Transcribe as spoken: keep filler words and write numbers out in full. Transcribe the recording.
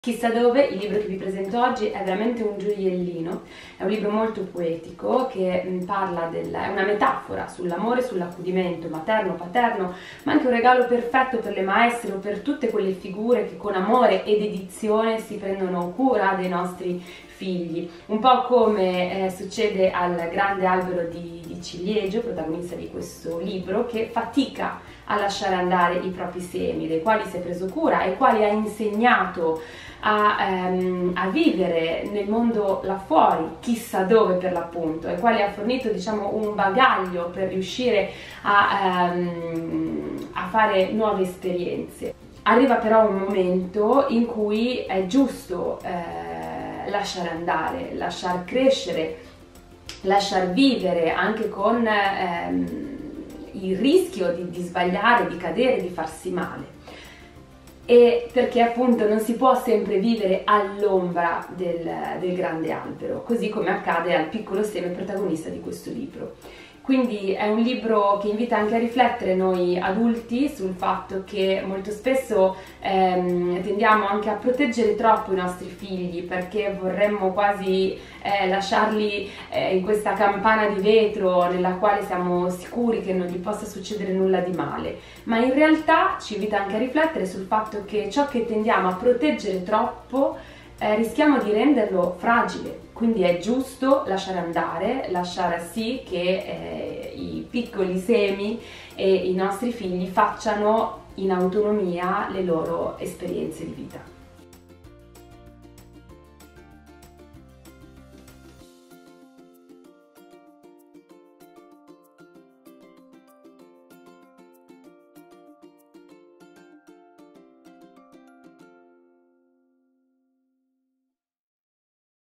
Chissà dove, il libro che vi presento oggi è veramente un gioiellino, è un libro molto poetico che parla del, è una metafora sull'amore, sull'accudimento materno, paterno, ma anche un regalo perfetto per le maestre o per tutte quelle figure che con amore e dedizione si prendono cura dei nostri figli. Un po' come eh, succede al grande albero di, di ciliegio, protagonista di questo libro, che fatica a lasciare andare i propri semi, dei quali si è preso cura, ai quali ha insegnato A, ehm, a vivere nel mondo là fuori, chissà dove per l'appunto, ai quali ha fornito, diciamo, un bagaglio per riuscire a, ehm, a fare nuove esperienze. Arriva però un momento in cui è giusto eh, lasciare andare, lasciar crescere, lasciar vivere anche con ehm, il rischio di, di sbagliare, di cadere, di farsi male. E perché appunto non si può sempre vivere all'ombra del, del grande albero, così come accade al piccolo seme protagonista di questo libro. Quindi è un libro che invita anche a riflettere noi adulti sul fatto che molto spesso ehm, tendiamo anche a proteggere troppo i nostri figli, perché vorremmo quasi eh, lasciarli eh, in questa campana di vetro nella quale siamo sicuri che non gli possa succedere nulla di male, ma in realtà ci invita anche a riflettere sul fatto che ciò che tendiamo a proteggere troppo eh, rischiamo di renderlo fragile. Quindi è giusto lasciare andare, lasciare sì che eh, i piccoli semi e i nostri figli facciano in autonomia le loro esperienze di vita.